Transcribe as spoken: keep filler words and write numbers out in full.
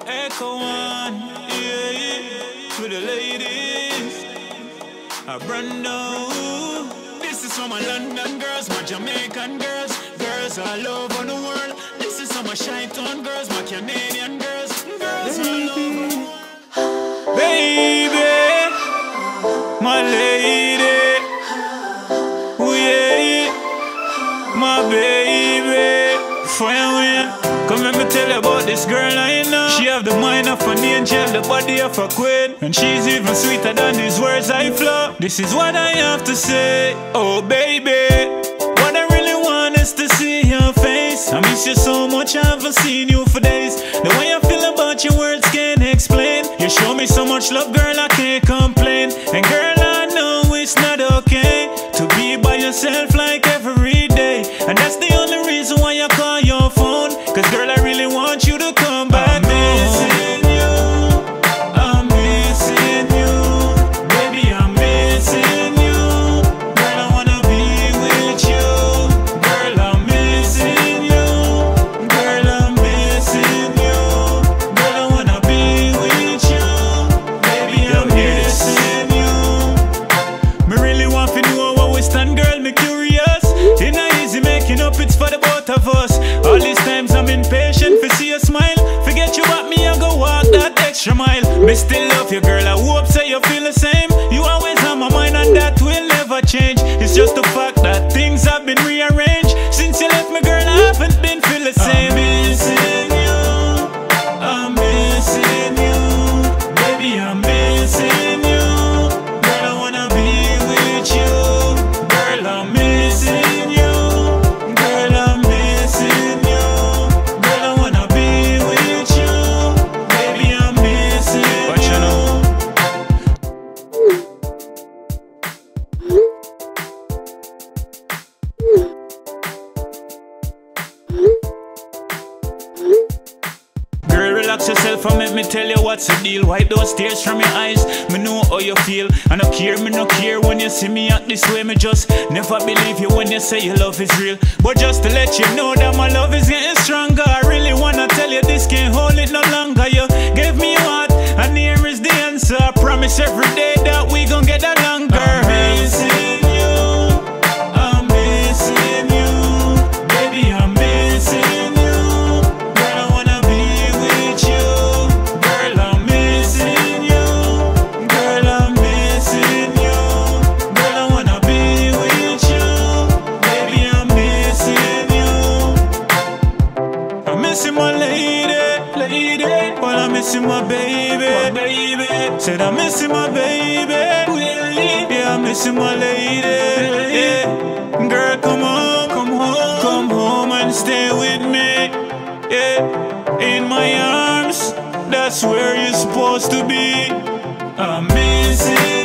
Echo one, yeah, yeah, to the ladies. A Brando. This is for my London girls, my Jamaican girls, girls all over the world. This is for my Chi-Town girls, my Canadian girls, girls all over the world. Baby, my lady, oh yeah, my baby, fire with. Come let me tell you about this girl I know. She have the mind of an angel, the body of a queen, and she's even sweeter than these words I flow. This is what I have to say. Oh baby, what I really want is to see your face. I miss you so much, I haven't seen you for days. The way I feel about your words can't explain. You show me so much love, girl, I can't complain. And girl, I know it's not okay to be by yourself like every day. And that's the only reason why I call your phone. Cause girl, I really want you to come back. I'm missing you, I'm missing you, baby, I'm missing you. Girl, I wanna be with you. Girl, I'm missing you. Girl, I'm missing you. Girl, I wanna be with you. Baby, I'm missing you. Me really want to know where we stand, girl, me curious. It not easy making up, it's for the both of us. All these times I'm impatient for see you smile. Forget you about me, I go walk that extra mile. Me still love you, girl, I hope so you feel the same. You always on my mind and that will never change. It's just the fact that things have been rearranged. Since you left me, girl, I haven't been feel the same. I'm missing you, I'm missing you, baby, I'm missing you. Girl, I wanna be with you. Girl, I'm missing you. Girl, I'm missing you. Girl, I wanna be with you. Baby, I'm missing you. But you know, girl, relax yourself and let me tell you what's the deal. Wipe those tears from your eyes. Me know how you feel. I no care, me no care when you see me act this way. Me just never believe you when you say your love is real. But just to let you know that my love is getting stronger. I really wanna tell you this, can't hold it no longer. You gave me your heart and here is the answer. I promise every day that we gon' get along, girl. I'm missing you, I'm missing you, baby, I'm missing you. Girl, I wanna be with you. Girl, I'm missing you. Girl, I'm missing you. Girl, I wanna be with you. Baby, I'm missing you. I'm missing my lady, lady. While I'm missing my baby, my baby. Said I'm missing my baby, really. Yeah, I'm missing my lady, yeah. Girl, come home, come home, come home and stay with me, yeah. In my arms, that's where you're supposed to be. I'm missing